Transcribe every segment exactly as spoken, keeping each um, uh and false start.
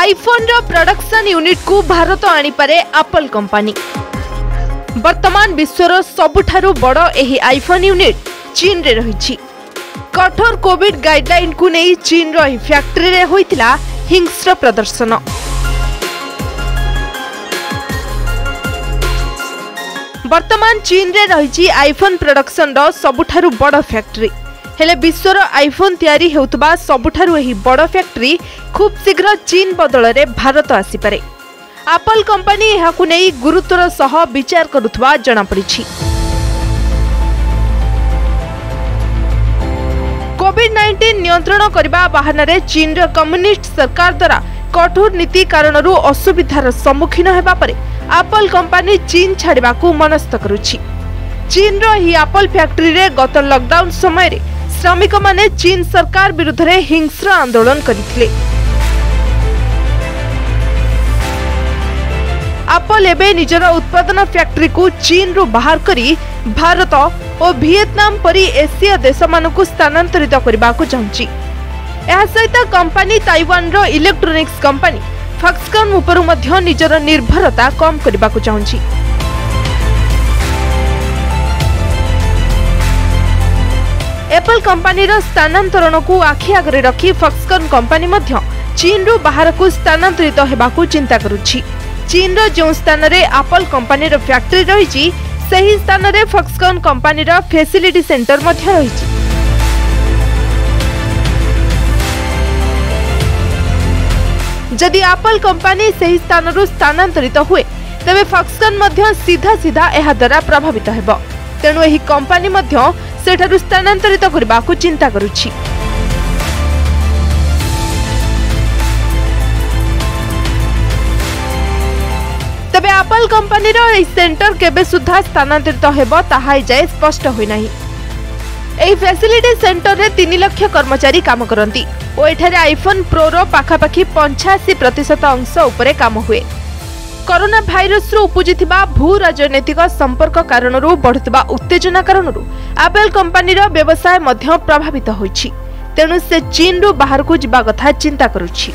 IPhone रो production unit को भारत आनी पारे एप्पल कंपनी। वर्तमान विश्वर सबुठारु बड़ एही आईफोन यूनिट चीन रे रहिछि। कठोर कोविड गाइडलाइन को नहीं चीन रो ही फैक्ट्री रे होइतिला हिंस्र प्रदर्शन। वर्तमान चीन रे रहिछि आईफोन प्रोडक्शन रो सबुठारु बड़ फैक्ट्री। हेले विश्वर आईफोन तैयारी हेउतबा सबुठारु एही बड़ फैक्ट्री खूब शीघ्र चीन बदल रे भारत आसी पारे। एप्पल कंपनी एहाकु नै गुरुत्वर सह विचार करुथबा जणा पड़िछि। कोविड नाइंटीन नियंत्रण करबा बहाना रे चीन रो कम्युनिस्ट सरकार द्वारा कठोर नीति कारणरू असुविधार सम्मुखीन हेबा परे एप्पल कंपनी चीन छाड़बाकू मनस्थ करुछि। चीन रो ही एप्पल फैक्ट्री रे गत लॉकडाउन समय रे श्रमिक माने चीन सरकार विरुद्ध रे हिंस्र आंदोलन करिथिले। एप्पल एबे निजर उत्पादन फैक्ट्री को चीन रु बाहर करी भारत और वियतनाम परी एशिया देश मानकु स्थानांतरित करबा को चाहछि। एहा सहित कंपनी ताइवान रो इलेक्ट्रोनिक्स कंपनी फॉक्सकॉन ऊपर मध्य निजर निर्भरता कम करबा को चाहछि। एप्पल कंपनी रो स्थानांतरण को आखि आगरे रखी फॉक्सकॉन कंपनी मध्य चीन रु बाहर को स्थानांतरित हेबा को चिंता करुछि। चीन रो जो स्थान रे एप्पल कंपनी रो फैक्ट्री रहिछि सही स्थान रे फॉक्सकॉन कंपनी रो फैसिलिटी सेंटर मध्य रहिछि। जदि एप्पल कंपनी सही स्थान रु स्थानांतरित हुए तबे फॉक्सकॉन मध्य सीधा सीधा एहा द्वारा प्रभावित हेबो। तेणु एही कंपनी मध्य सेठारु स्थानांतरित करबा को चिंता करुछि। तबे एप्पल कंपनी रो एही सेंटर केबे सुद्धा स्थानांतरित हेबो ताहा जाय स्पष्ट होई नाही। एही फैसिलिटी सेंटर रे तीन लाख कर्मचारी काम करंती ओ एठारे आईफोन प्रो रो पाखापाखी पचासी प्रतिशत अंश उपरे काम हुए। कोरोना भाइरस रो उपजिथिबा भू राजनैतिक संपर्क कारणरू बढ़ुथिबा उत्तेजना कारणरू एप्पल कंपनी रो व्यवसाय मध्य प्रभावित होइछि। तेणु से चीन रु बाहर को जिबा कथा चिंता करुछि।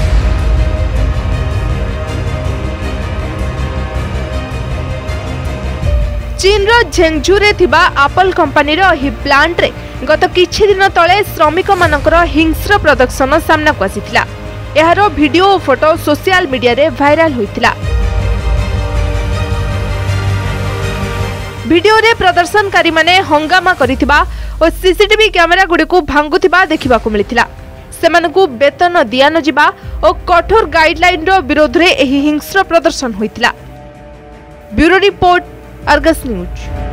चीन रो झेंगझू रे थिबा एप्पल कंपनी रो ही प्लांट रे गत किछि दिन तळे श्रमिक मानकर हिंस्र प्रदर्शन सामना को आसीथिला। एहारो वीडियो और फोटो सोशल मीडिया रे वायरल होइथिला। वीडियो रे प्रदर्शनकारी माने हंगामा करिथिबा और सीसीटीवी कैमरा गुडी को भांगुथिबा देखिबा को मिलिथिला। सेमानकु वेतन दिया न जिबा और कठोर गाइडलाइन रो विरोध रे एही हिंस्र प्रदर्शन होइथिला। Bureau report Argus news.